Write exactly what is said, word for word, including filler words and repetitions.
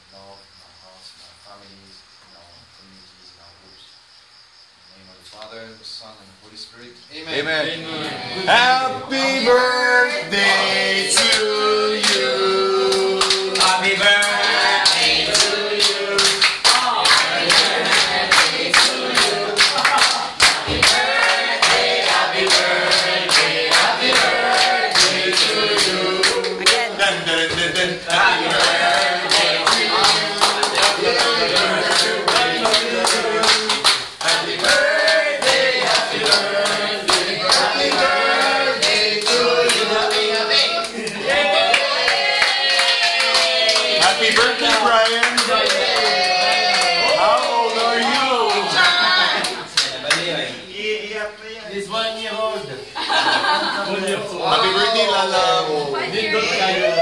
love in our hearts, in our families, in our communities, in our groups. In the name of the Father, the Son, and the Holy Spirit. Amen. Amen. Amen. Happy birthday to you. Happy birthday to you. Happy birthday to you. Happy birthday, happy birthday, happy birthday to you. Again. Dun, dun, dun, dun. Happy birthday. Happy birthday, Brian! How old are you? He's one year old. Happy birthday, Lala!